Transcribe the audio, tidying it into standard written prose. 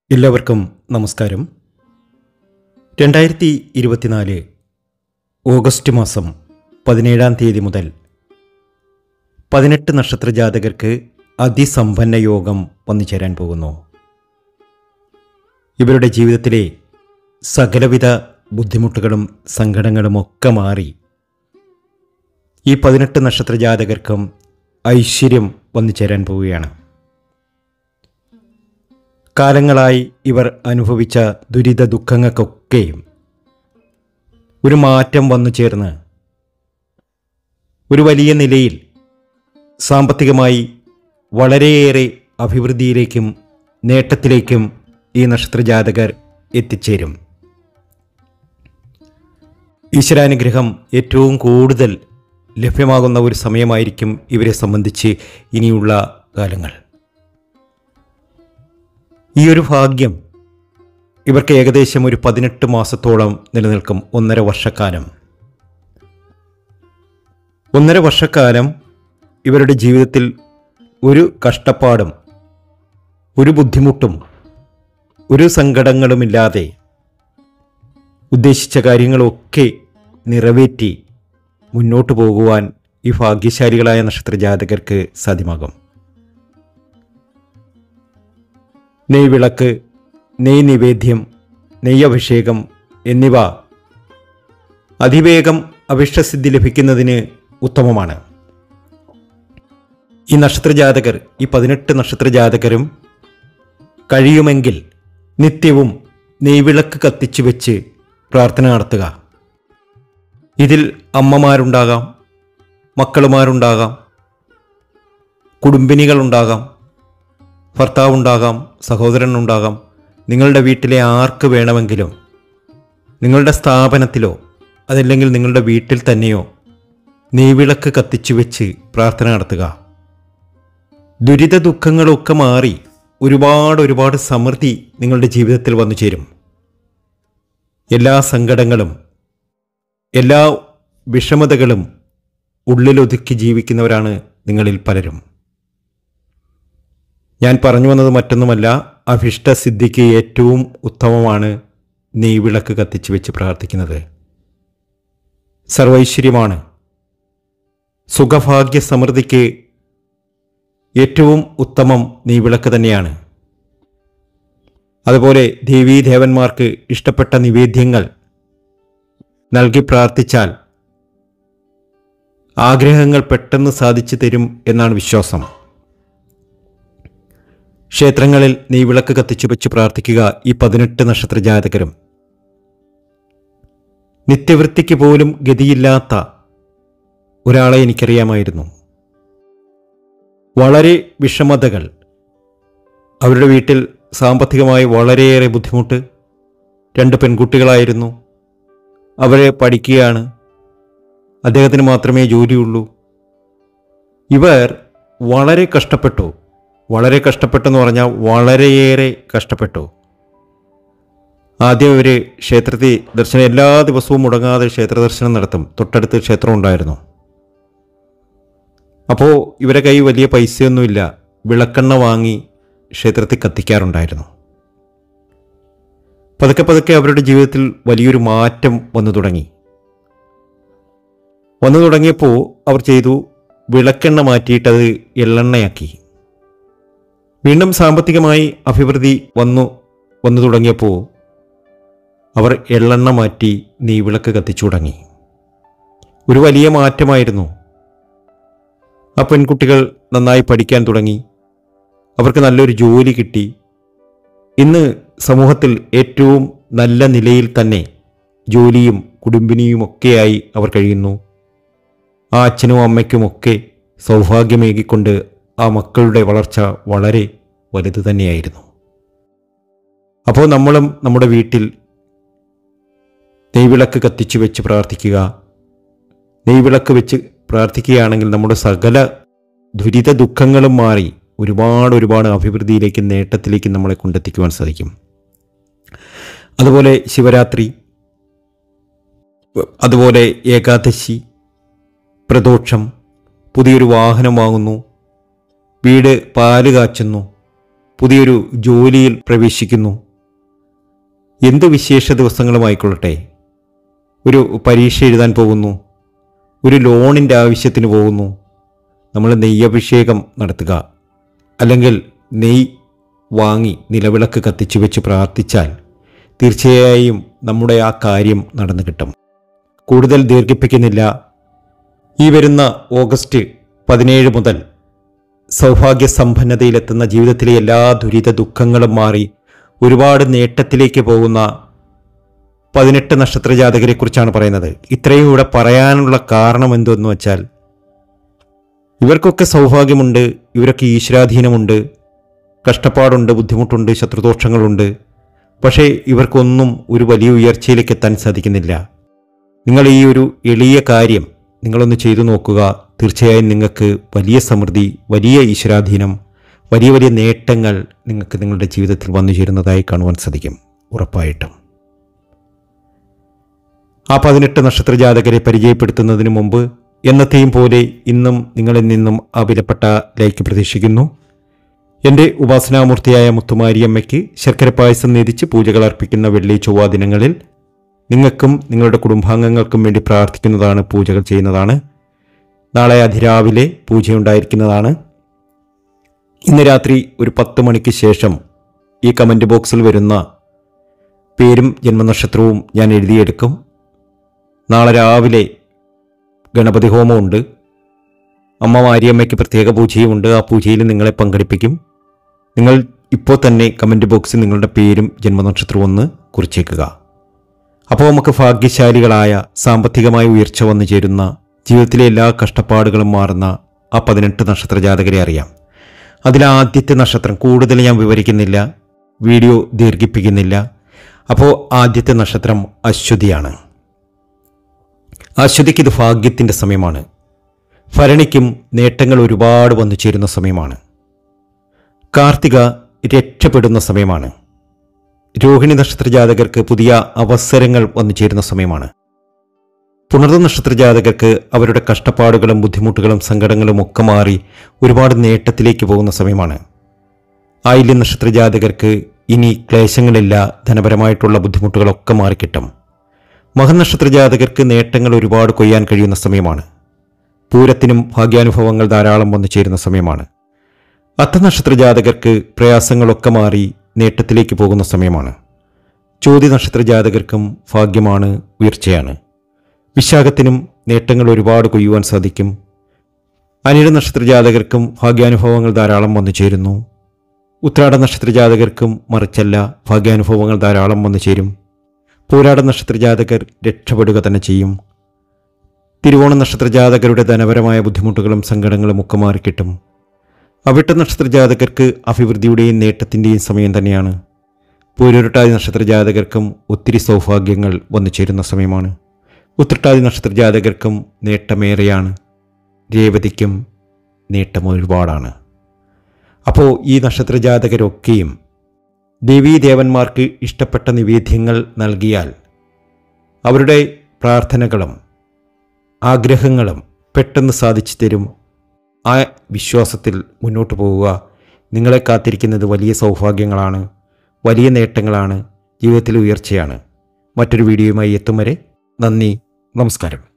എല്ലാവർക്കും നമസ്കാരം. 2024 ഓഗസ്റ്റ് മാസം 17-ാം തീയതി മുതൽ 18 നക്ഷത്ര ജാതകർക്ക് അതിസമ്പന്ന യോഗം വന്നുചേരാൻ പോകുന്നു. ഇവരുടെ ജീവിതത്തിലെ സകലവിധ ബുദ്ധിമുട്ടുകളും സങ്കടങ്ങളും ഒക്കെ മാറി ഈ 18 നക്ഷത്ര ജാതകർക്കും ഐശ്വര്യം വന്നുചേരാൻ പോവുകയാണ്. കാലങ്ങളായി ഇവർ അനുഭവിച്ച ദുരിത ദുഃഖങ്ങൾക്കൊക്കെയും ഒരു മാറ്റം വന്നു ചേർന്ന് ഒരു വലിയ നിലയിൽ സാമ്പത്തികമായി വളരെയേറെ അഭിവൃദ്ധിയിലേക്കും നേട്ടത്തിലേക്കും ഈ നക്ഷത്രജാതകർ എത്തിച്ചേരും. ഈശ്വരാനുഗ്രഹം ഏറ്റവും കൂടുതൽ ലഭ്യമാകുന്ന ഒരു സമയമായിരിക്കും ഇവരെ സംബന്ധിച്ച് ഇനിയുള്ള കാലങ്ങൾ. ഈ ഒരു ഭാഗ്യം ഇവർക്ക് ഏകദേശം ഒരു 18 മാസത്തോളം നിലനിൽക്കും. 1.5 വർഷക്കാലം. 1.5 വർഷക്കാലം ഇവരുടെ ജീവിതത്തിൽ ഒരു കഷ്ടപ്പാടും ഒരു ബുദ്ധിമുട്ടും ഒരു സങ്കടങ്ങളുമില്ലാതെ ഉദ്ദേശിച്ച കാര്യങ്ങളൊക്കെ നിറവേറ്റി മുന്നോട്ട് പോകുവാൻ ഈ ഭാഗ്യശാലികളായ നക്ഷത്രജാതകർക്ക് സാധ്യമാകും. നെയ്വിളക്ക്, നെയ് നിവേദ്യം, നെയ്യഭിഷേകം എന്നിവ അതിവേഗം അഭിഷ്ടസിദ്ധി ലഭിക്കുന്നതിന് ഉത്തമമാണ്. ഈ നക്ഷത്രജാതകർ, ഈ 18 നക്ഷത്രജാതകരും കഴിയുമെങ്കിൽ നിത്യവും നെയ്വിളക്ക് കത്തിച്ചു വെച്ച് പ്രാർത്ഥന നടത്തുക. ഇതിൽ അമ്മമാരുണ്ടാകാം, മക്കളുമാരുണ്ടാകാം, കുടുംബിനികളുണ്ടാകാം, ഭർത്താവുണ്ടാകാം, സഹോദരനുണ്ടാകാം. നിങ്ങളുടെ വീട്ടിലെ ആർക്ക് വേണമെങ്കിലും നിങ്ങളുടെ സ്ഥാപനത്തിലോ അതല്ലെങ്കിൽ നിങ്ങളുടെ വീട്ടിൽ തന്നെയോ നെയ്വിളക്ക് കത്തിച്ചു വെച്ച് പ്രാർത്ഥന നടത്തുക. ദുരിത ദുഃഖങ്ങളൊക്കെ മാറി ഒരുപാട് സമൃദ്ധി നിങ്ങളുടെ ജീവിതത്തിൽ വന്നു ചേരും. എല്ലാ സങ്കടങ്ങളും എല്ലാ വിഷമതകളും ഉള്ളിലൊതുക്കി ജീവിക്കുന്നവരാണ് നിങ്ങളിൽ പലരും. ഞാൻ പറഞ്ഞു വന്നത് മറ്റൊന്നുമല്ല, അഭിഷ്ടസിദ്ധിക്ക് ഏറ്റവും ഉത്തമമാണ് നെയ്വിളക്ക് കത്തിച്ചു വെച്ച് പ്രാർത്ഥിക്കുന്നത്. സർവൈശ്വര്യമാണ്. സുഖഭാഗ്യ സമൃദ്ധിക്ക് ഏറ്റവും ഉത്തമം നെയ്വിളക്ക് തന്നെയാണ്. അതുപോലെ ദേവീദേവന്മാർക്ക് ഇഷ്ടപ്പെട്ട നിവേദ്യങ്ങൾ നൽകി പ്രാർത്ഥിച്ചാൽ ആഗ്രഹങ്ങൾ പെട്ടെന്ന് സാധിച്ചു തരും എന്നാണ് വിശ്വാസം. ക്ഷേത്രങ്ങളിൽ നെയ്വിളക്ക് കത്തിച്ചു വെച്ച് പ്രാർത്ഥിക്കുക. ഈ 18 നക്ഷത്രജാതകരും നിത്യവൃത്തിക്ക് പോലും ഗതിയില്ലാത്ത ഒരാളെ എനിക്കറിയാമായിരുന്നു. വളരെ വിഷമതകൾ, അവരുടെ വീട്ടിൽ സാമ്പത്തികമായി വളരെയേറെ ബുദ്ധിമുട്ട്. 2 പെൺകുട്ടികളായിരുന്നു. അവരെ പഠിക്കുകയാണ്. അദ്ദേഹത്തിന് മാത്രമേ ജോലിയുള്ളൂ. ഇവർ വളരെ കഷ്ടപ്പെട്ടെന്ന് പറഞ്ഞാൽ വളരെയേറെ കഷ്ടപ്പെട്ടു. ആദ്യം ഇവർ ക്ഷേത്രത്തിൽ ദർശനം എല്ലാ ദിവസവും മുടങ്ങാതെ ക്ഷേത്ര ദർശനം നടത്തും. തൊട്ടടുത്ത് ക്ഷേത്രം ഉണ്ടായിരുന്നു. അപ്പോൾ ഇവരെ കയ്യിൽ വലിയ പൈസയൊന്നുമില്ല. വിളക്കെണ്ണ വാങ്ങി ക്ഷേത്രത്തിൽ കത്തിക്കാറുണ്ടായിരുന്നു. പതുക്കെ അവരുടെ ജീവിതത്തിൽ വലിയൊരു മാറ്റം വന്നു തുടങ്ങിയപ്പോൾ അവർ ചെയ്തു, വിളക്കെണ്ണ മാറ്റിയിട്ടത് എള്ളെണ്ണയാക്കി. വീണ്ടും സാമ്പത്തികമായി അഭിവൃദ്ധി വന്നു തുടങ്ങിയപ്പോൾ അവർ എള്ളെണ്ണ മാറ്റി നെയ്വിളക്ക് കത്തിച്ചു തുടങ്ങി. ഒരു വലിയ മാറ്റമായിരുന്നു. ആ പെൺകുട്ടികൾ നന്നായി പഠിക്കാൻ തുടങ്ങി. അവർക്ക് നല്ലൊരു ജോലി കിട്ടി. ഇന്ന് സമൂഹത്തിൽ ഏറ്റവും നല്ല നിലയിൽ തന്നെ ജോലിയും കുടുംബിനിയുമൊക്കെയായി അവർ കഴിയുന്നു. ആ അച്ഛനും അമ്മയ്ക്കുമൊക്കെ സൗഭാഗ്യമേകിക്കൊണ്ട് ആ മക്കളുടെ വളർച്ച വളരെ വലുത് തന്നെയായിരുന്നു. അപ്പോൾ നമ്മളും നമ്മുടെ വീട്ടിൽ നെയ്വിളക്ക് കത്തിച്ചു വെച്ച് പ്രാർത്ഥിക്കുക. നെയ്വിളക്ക് വെച്ച് പ്രാർത്ഥിക്കുകയാണെങ്കിൽ നമ്മുടെ സകല ദുരിത ദുഃഖങ്ങളും മാറി ഒരുപാട് അഭിവൃദ്ധിയിലേക്കും നേട്ടത്തിലേക്കും നമ്മളെ കൊണ്ടെത്തിക്കുവാൻ സാധിക്കും. അതുപോലെ ശിവരാത്രി, അതുപോലെ ഏകാദശി, പ്രദോഷം, പുതിയൊരു വാഹനം വാങ്ങുന്നു, വീട് പാല് കാച്ചുന്നു, പുതിയൊരു ജോലിയിൽ പ്രവേശിക്കുന്നു. എന്ത് വിശേഷ ദിവസങ്ങളുമായിക്കൊള്ളട്ടെ, ഒരു പരീക്ഷ എഴുതാൻ പോകുന്നു, ഒരു ലോണിൻ്റെ ആവശ്യത്തിന് പോകുന്നു, നമ്മൾ നെയ്യഭിഷേകം നടത്തുക, അല്ലെങ്കിൽ നെയ്യ് വാങ്ങി നിലവിളക്ക് കത്തിച്ചു വെച്ച് പ്രാർത്ഥിച്ചാൽ തീർച്ചയായും നമ്മുടെ ആ കാര്യം നടന്നു കിട്ടും. കൂടുതൽ ദീർഘിപ്പിക്കുന്നില്ല. ഈ വരുന്ന ഓഗസ്റ്റ് 17 മുതൽ സൗഭാഗ്യസമ്പന്നതയിലെത്തുന്ന ജീവിതത്തിലെ എല്ലാ ദുരിത ദുഃഖങ്ങളും മാറി ഒരുപാട് നേട്ടത്തിലേക്ക് പോകുന്ന 18 നക്ഷത്ര ജാതകരെക്കുറിച്ചാണ് പറയുന്നത്. ഇത്രയും ഇവിടെ പറയാനുള്ള കാരണം എന്തെന്ന് വെച്ചാൽ, ഇവർക്കൊക്കെ സൗഭാഗ്യമുണ്ട്, ഇവരൊക്കെ ഈശ്വരാധീനമുണ്ട്, കഷ്ടപ്പാടുണ്ട്, ബുദ്ധിമുട്ടുണ്ട്, ശത്രുദോഷങ്ങളുണ്ട്. പക്ഷേ ഇവർക്കൊന്നും ഒരു വലിയ ഉയർച്ചയിലേക്ക് എത്താൻ സാധിക്കുന്നില്ല. നിങ്ങൾ ഈ ഒരു എളിയ കാര്യം നിങ്ങളൊന്ന് ചെയ്തു നോക്കുക. തീർച്ചയായും നിങ്ങൾക്ക് വലിയ സമൃദ്ധി, വലിയ ഈശ്വരാധീനം, വലിയ വലിയ നേട്ടങ്ങൾ നിങ്ങൾക്ക് നിങ്ങളുടെ ജീവിതത്തിൽ വന്നു ചേരുന്നതായി കാണുവാൻ സാധിക്കും. ഉറപ്പായിട്ടും ആ 18 നക്ഷത്ര ജാതകരെ പരിചയപ്പെടുത്തുന്നതിന് മുമ്പ് എന്നത്തെയും പോലെ ഇന്നും നിങ്ങളിൽ നിന്നും ആ വിലപ്പെട്ട ലൈക്ക് പ്രതീക്ഷിക്കുന്നു. എൻ്റെ ഉപാസനാമൂർത്തിയായ മുത്തുമാരിയമ്മയ്ക്ക് ശർക്കര പായസം നേതിച്ച് പൂജകൾ അർപ്പിക്കുന്ന വെള്ളി ചൊവ്വ ദിനങ്ങളിൽ നിങ്ങൾക്കും നിങ്ങളുടെ കുടുംബാംഗങ്ങൾക്കും വേണ്ടി പ്രാർത്ഥിക്കുന്നതാണ്, പൂജകൾ ചെയ്യുന്നതാണ്. നാളെ അതിരാവിലെ പൂജയുണ്ടായിരിക്കുന്നതാണ്. ഇന്ന് രാത്രി ഒരു 10 മണിക്ക് ശേഷം ഈ കമൻറ്റ് ബോക്സിൽ വരുന്ന പേരും ജന്മനക്ഷത്രവും ഞാൻ എഴുതിയെടുക്കും. നാളെ രാവിലെ ഗണപതി ഹോമമുണ്ട്, അമ്മ മാരിയമ്മയ്ക്ക് പ്രത്യേക പൂജയുമുണ്ട്. ആ പൂജയിൽ നിങ്ങളെ പങ്കെടുപ്പിക്കും. നിങ്ങൾ ഇപ്പോൾ തന്നെ കമൻറ്റ് ബോക്സിൽ നിങ്ങളുടെ പേരും ജന്മനക്ഷത്രവും ഒന്ന് കുറിച്ചേക്കുക. അപ്പോൾ നമുക്ക് ഭാഗ്യശാലികളായ, സാമ്പത്തികമായി ഉയർച്ച വന്നു ചേരുന്ന, ജീവിതത്തിലെ എല്ലാ കഷ്ടപ്പാടുകളും മാറുന്ന ആ 18 നക്ഷത്ര ജാതകരെ അറിയാം. അതിലാദ്യത്തെ നക്ഷത്രം കൂടുതൽ ഞാൻ വിവരിക്കുന്നില്ല, വീഡിയോ ദീർഘിപ്പിക്കുന്നില്ല. അപ്പോൾ ആദ്യത്തെ നക്ഷത്രം അശ്വതിയാണ്. അശ്വതിക്ക് ഇത് ഭാഗ്യത്തിൻ്റെ സമയമാണ്. ഭരണിക്കും നേട്ടങ്ങൾ ഒരുപാട് വന്നു ചേരുന്ന സമയമാണ്. കാർത്തിക രക്ഷപ്പെടുന്ന സമയമാണ്. രോഹിണി നക്ഷത്ര ജാതകർക്ക് പുതിയ അവസരങ്ങൾ വന്നു ചേരുന്ന സമയമാണ്. പുണർന്ന നക്ഷത്ര ജാതകർക്ക് അവരുടെ കഷ്ടപ്പാടുകളും ബുദ്ധിമുട്ടുകളും സങ്കടങ്ങളും ഒക്കെ മാറി ഒരുപാട് നേട്ടത്തിലേക്ക് പോകുന്ന സമയമാണ്. ആയില്യം നക്ഷത്ര ജാതകർക്ക് ഇനി ക്ലേശങ്ങളില്ല, ധനപരമായിട്ടുള്ള ബുദ്ധിമുട്ടുകളൊക്കെ മാറിക്കിട്ടും. മഹനക്ഷത്ര ജാതകർക്ക് നേട്ടങ്ങൾ ഒരുപാട് കൊയ്യാൻ കഴിയുന്ന സമയമാണ്. പൂരത്തിനും ഭാഗ്യാനുഭവങ്ങൾ ധാരാളം വന്നു ചേരുന്ന സമയമാണ്. അത്തനക്ഷത്ര ജാതകർക്ക് പ്രയാസങ്ങളൊക്കെ മാറി നേട്ടത്തിലേക്ക് പോകുന്ന സമയമാണ്. ചോതി നക്ഷത്ര ജാതകർക്കും ഭാഗ്യമാണ്, ഉയർച്ചയാണ്. വിശാഖത്തിനും നേട്ടങ്ങൾ ഒരുപാട് കൊയ്യുവാൻ സാധിക്കും. അനിഴ നക്ഷത്ര ജാതകർക്കും ഭാഗ്യാനുഭവങ്ങൾ ധാരാളം വന്നു ചേരുന്നു. ഉത്രാട നക്ഷത്ര ജാതകർക്കും മറിച്ചല്ല, ഭാഗ്യാനുഭവങ്ങൾ ധാരാളം വന്നു ചേരും. പൂരാട നക്ഷത്ര ജാതകർ രക്ഷപ്പെടുക തന്നെ ചെയ്യും. തിരുവോണ നക്ഷത്ര ജാതകരുടെ ധനപരമായ ബുദ്ധിമുട്ടുകളും സങ്കടങ്ങളും ഒക്കെ മാറിക്കിട്ടും. അവിട്ട നക്ഷത്ര ജാതകർക്ക് അഭിവൃദ്ധിയുടെയും നേട്ടത്തിൻ്റെയും സമയം തന്നെയാണ്. പൂരുരുട്ടാതി നക്ഷത്ര ജാതകർക്കും ഒത്തിരി സൗഭാഗ്യങ്ങൾ വന്നു ചേരുന്ന സമയമാണ്. ഉത്രട്ടാതി നക്ഷത്ര ജാതകർക്കും നേട്ടമേറെയാണ്. രേവതിക്കും നേട്ടം ഒരുപാടാണ്. അപ്പോൾ ഈ നക്ഷത്ര ജാതകരൊക്കെയും ദേവീദേവന്മാർക്ക് ഇഷ്ടപ്പെട്ട നിവേദ്യങ്ങൾ നൽകിയാൽ അവരുടെ പ്രാർത്ഥനകളും ആഗ്രഹങ്ങളും പെട്ടെന്ന് സാധിച്ചു തരും. ആ വിശ്വാസത്തിൽ മുന്നോട്ട് പോവുക. നിങ്ങളെ കാത്തിരിക്കുന്നത് വലിയ സൗഭാഗ്യങ്ങളാണ്, വലിയ നേട്ടങ്ങളാണ്, ജീവിതത്തിൽ ഉയർച്ചയാണ്. മറ്റൊരു വീഡിയോയുമായി എത്തും വരെ നന്ദി, നമസ്കാരം.